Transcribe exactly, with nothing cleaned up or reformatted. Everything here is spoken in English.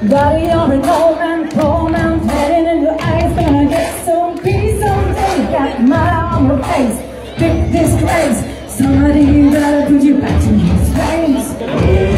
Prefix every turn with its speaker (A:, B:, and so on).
A: Body you're an old man, poor man, heading in your eyes. Gonna get some peace someday. Got my on your face, big disgrace. Somebody better put you back to your space.